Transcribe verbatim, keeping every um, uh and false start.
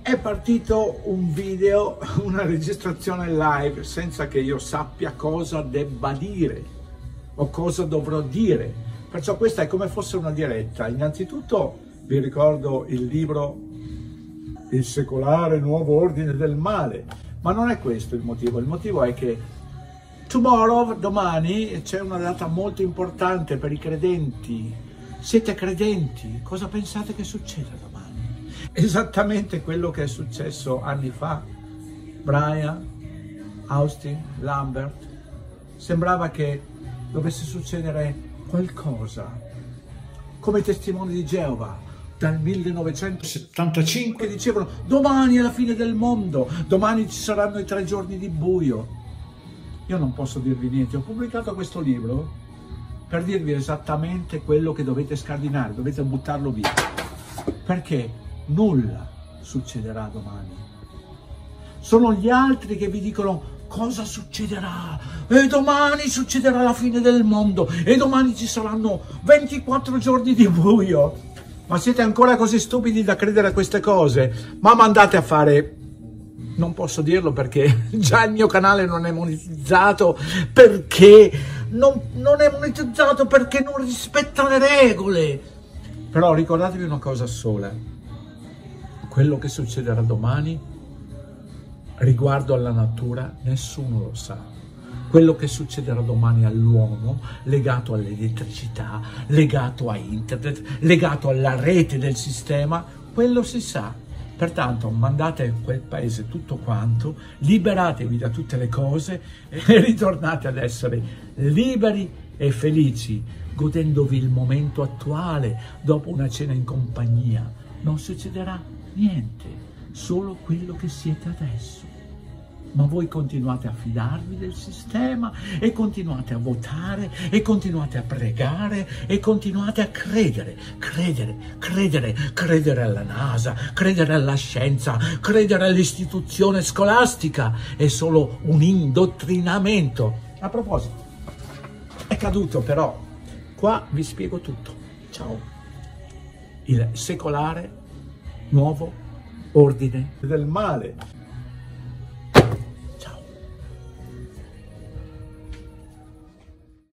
È partito un video, una registrazione live senza che io sappia cosa debba dire o cosa dovrò dire. Perciò questa è come fosse una diretta. Innanzitutto vi ricordo il libro Il secolare nuovo ordine del male, ma non è questo il motivo. Il motivo è che tomorrow, domani, c'è una data molto importante per i credenti. Siete credenti? Cosa pensate che succeda domani? Esattamente quello che è successo anni fa. Brian, Austin, Lambert. Sembrava che dovesse succedere qualcosa. Come i testimoni di Geova dal millenovecentosettantacinque dicevano: domani è la fine del mondo, domani ci saranno i tre giorni di buio. Io non posso dirvi niente. Ho pubblicato questo libro per dirvi esattamente quello che dovete scardinare, dovete buttarlo via, perché nulla succederà domani. Sono gli altri che vi dicono cosa succederà, e domani succederà la fine del mondo, e domani ci saranno ventiquattro giorni di buio. Ma siete ancora così stupidi da credere a queste cose? Ma mandate a fare... Non posso dirlo perché già il mio canale non è monetizzato, perché non, non è monetizzato perché non rispetta le regole. Però ricordatevi una cosa sola: quello che succederà domani riguardo alla natura nessuno lo sa. Quello che succederà domani all'uomo, legato all'elettricità, legato a internet, legato alla rete del sistema, quello si sa. Pertanto mandate a quel paese tutto quanto, liberatevi da tutte le cose e ritornate ad essere liberi e felici, godendovi il momento attuale dopo una cena in compagnia. Non succederà niente, solo quello che siete adesso. Ma voi continuate a fidarvi del sistema e continuate a votare e continuate a pregare e continuate a credere, credere, credere, credere alla NASA, credere alla scienza, credere all'istituzione scolastica. È solo un indottrinamento. A proposito, è caduto però, qua vi spiego tutto. Ciao. Il secolare nuovo ordine del male.